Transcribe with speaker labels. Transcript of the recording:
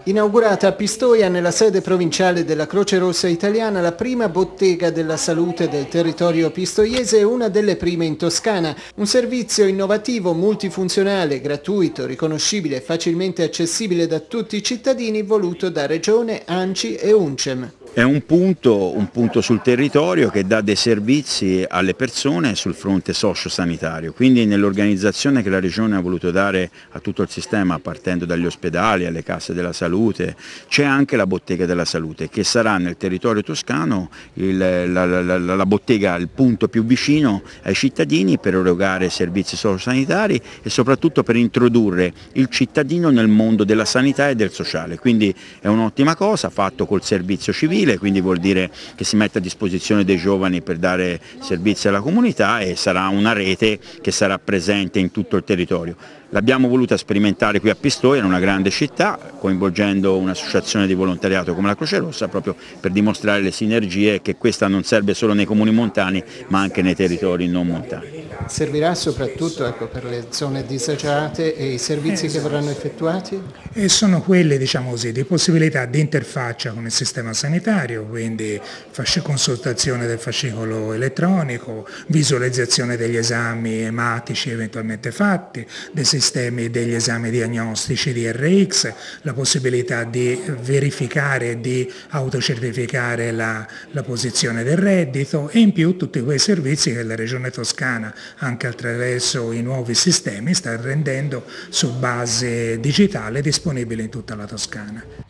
Speaker 1: Inaugurata a Pistoia, nella sede provinciale della Croce Rossa Italiana, la prima bottega della salute del territorio pistoiese e una delle prime in Toscana. Un servizio innovativo, multifunzionale, gratuito, riconoscibile e facilmente accessibile da tutti i cittadini, voluto da Regione, ANCI e UNCEM.
Speaker 2: È un punto sul territorio che dà dei servizi alle persone sul fronte socio-sanitario, quindi nell'organizzazione che la Regione ha voluto dare a tutto il sistema, partendo dagli ospedali, alle case della salute, c'è anche la bottega della salute che sarà nel territorio toscano la bottega, il punto più vicino ai cittadini per erogare servizi socio-sanitari e soprattutto per introdurre il cittadino nel mondo della sanità e del sociale, quindi è un'ottima cosa, fatto col servizio civile. Quindi vuol dire che si mette a disposizione dei giovani per dare servizi alla comunità e sarà una rete che sarà presente in tutto il territorio. L'abbiamo voluta sperimentare qui a Pistoia, in una grande città, coinvolgendo un'associazione di volontariato come la Croce Rossa, proprio per dimostrare le sinergie che questa non serve solo nei comuni montani ma anche nei territori non montani.
Speaker 1: Servirà soprattutto per le zone disagiate e i servizi che verranno effettuati?
Speaker 3: E sono quelle, diciamo così, di possibilità di interfaccia con il sistema sanitario, quindi consultazione del fascicolo elettronico, visualizzazione degli esami ematici eventualmente fatti, dei sistemi degli esami diagnostici di RX, la possibilità di verificare e di autocertificare la posizione del reddito e in più tutti quei servizi che la Regione Toscana, anche attraverso i nuovi sistemi, sta rendendo su base digitale disponibile in tutta la Toscana.